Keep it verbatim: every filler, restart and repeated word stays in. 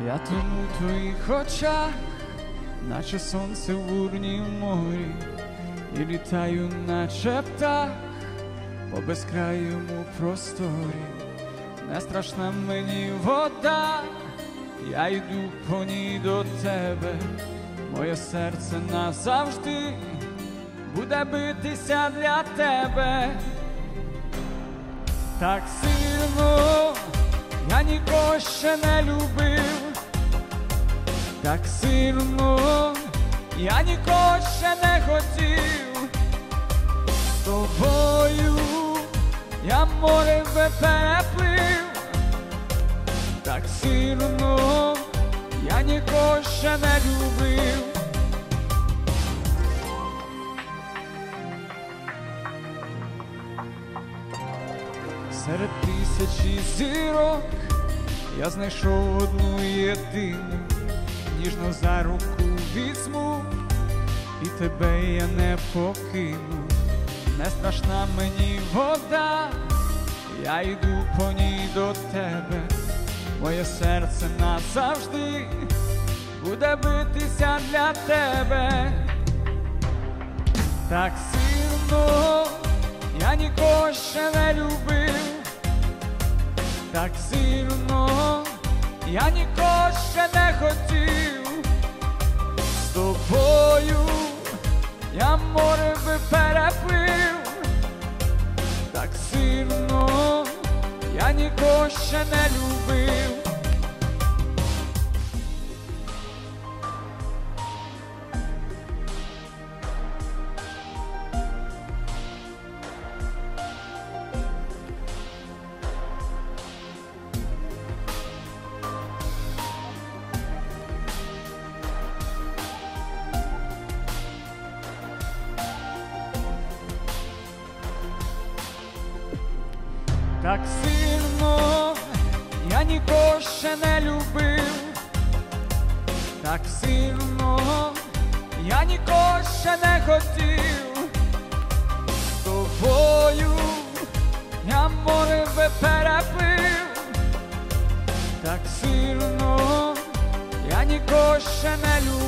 Я тону в твоїх очах, наче сонце в бурнім морі, і літаю, наче птах, по безкрайому просторі. Не страшна мені вода, я йду по ній до тебе. Моє серце назавжди буде битися для тебе. Так сильно я нікого ще не любив, так сильно я нікого ще не хотів. З тобою я море переплив, так сильно я нікого ще не любив. Серед тисячі зірок я знайшов одну єдину, ніжно за руку візьму, і тебе я не покину. Не страшна мені вода, я йду по ній до тебе. Моє серце назавжди буде битися для тебе. Так сильно я нікого ще не любив, так сильно я нікого ще не хотів. З тобою я море би переплив, так сильно я нікого ще не любив. Так сильно я нікого ще не любив, так сильно я нікого ще не хотів. З тобою я море би переплив, так сильно я нікого ще не любив.